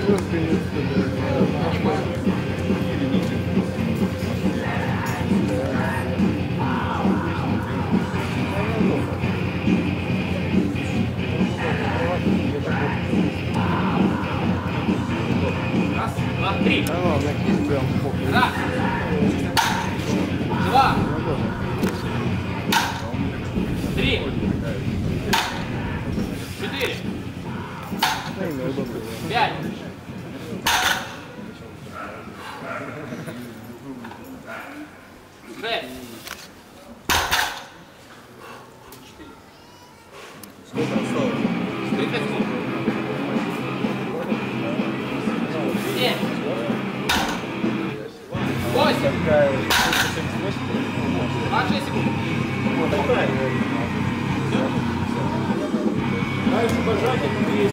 нагрузка есть. Раз, два, три. А ну, на кисть прям похуй. Раз, два, три, четыре, пять, шесть. Сколько осталось? 30 секунд. 7, 8, 26 секунд. Дальше пожатие.